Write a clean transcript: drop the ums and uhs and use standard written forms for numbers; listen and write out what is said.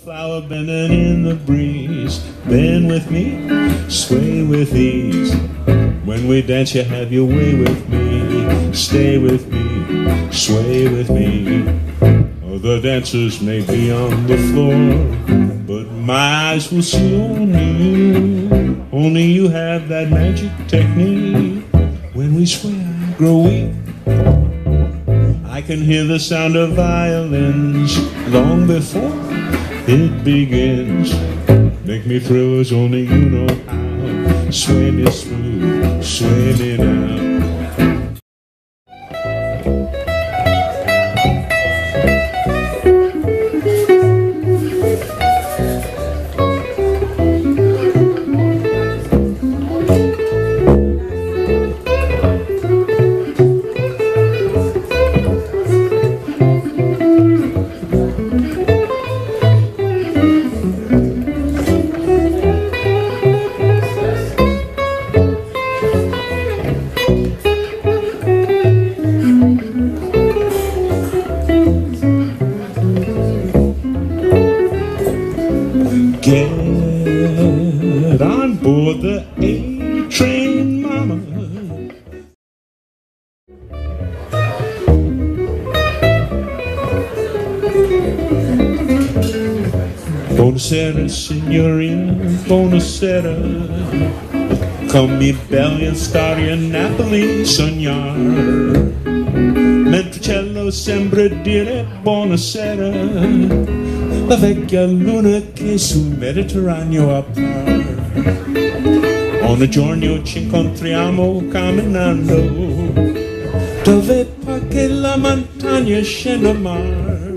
Flower bending in the breeze. Bend with me, sway with ease. When we dance, you have your way with me. Stay with me, sway with me. Other dancers may be on the floor, but my eyes will see only you. Only you have that magic technique. When we sway, I grow weak. I can hear the sound of violins long before it begins. Make me thrill as only you know how. Sway me smooth, sway me now. Get on board the A-train, mama. Buona Sera, signorina, Buona Sera. Con mi belli and storia in Napoli, sognar. Mentre cielo sembra dire Buona Sera. La vecchia luna che sul Mediterraneo appare. Ogni giorno ci incontriamo camminando, dove poi che la montagna scende a mare.